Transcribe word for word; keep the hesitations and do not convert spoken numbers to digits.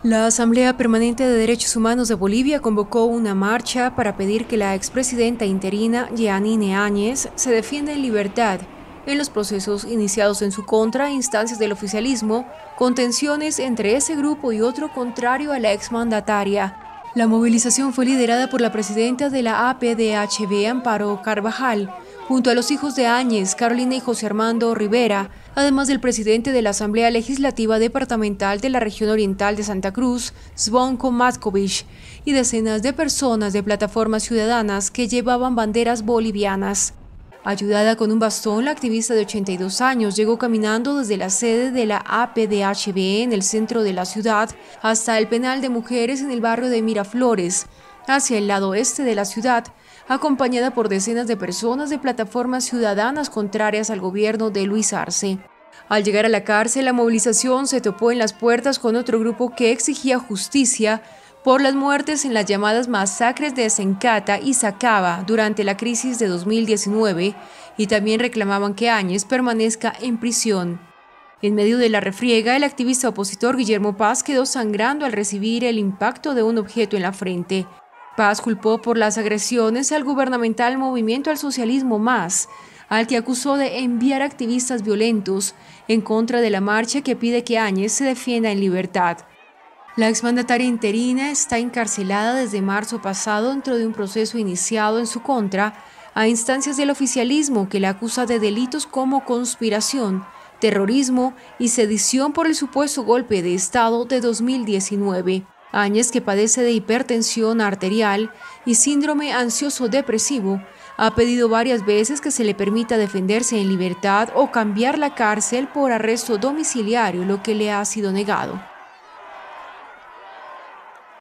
La Asamblea Permanente de Derechos Humanos de Bolivia convocó una marcha para pedir que la expresidenta interina Jeanine Áñez se defienda en libertad en los procesos iniciados en su contra a instancias del oficialismo, con tensiones entre ese grupo y otro contrario a la exmandataria. La movilización fue liderada por la presidenta de la A P D H B, Amparo Carvajal, junto a los hijos de Áñez, Carolina y José Armando Rivera, además del presidente de la Asamblea Legislativa Departamental de la Región Oriental de Santa Cruz, Zvonko Matković, y decenas de personas de plataformas ciudadanas que llevaban banderas bolivianas. Ayudada con un bastón, la activista de ochenta y dos años llegó caminando desde la sede de la A P D H B en el centro de la ciudad hasta el penal de mujeres en el barrio de Miraflores, hacia el lado este de la ciudad, acompañada por decenas de personas de plataformas ciudadanas contrarias al gobierno de Luis Arce. Al llegar a la cárcel, la movilización se topó en las puertas con otro grupo que exigía justicia por las muertes en las llamadas masacres de Sencata y Sacaba durante la crisis de dos mil diecinueve, y también reclamaban que Áñez permanezca en prisión. En medio de la refriega, el activista opositor Guillermo Paz quedó sangrando al recibir el impacto de un objeto en la frente. Paz culpó por las agresiones al gubernamental Movimiento al Socialismo Más, al que acusó de enviar activistas violentos en contra de la marcha que pide que Áñez se defienda en libertad. La exmandataria interina está encarcelada desde marzo pasado dentro de un proceso iniciado en su contra a instancias del oficialismo que la acusa de delitos como conspiración, terrorismo y sedición por el supuesto golpe de Estado de dos mil diecinueve. Áñez, que padece de hipertensión arterial y síndrome ansioso-depresivo, ha pedido varias veces que se le permita defenderse en libertad o cambiar la cárcel por arresto domiciliario, lo que le ha sido negado.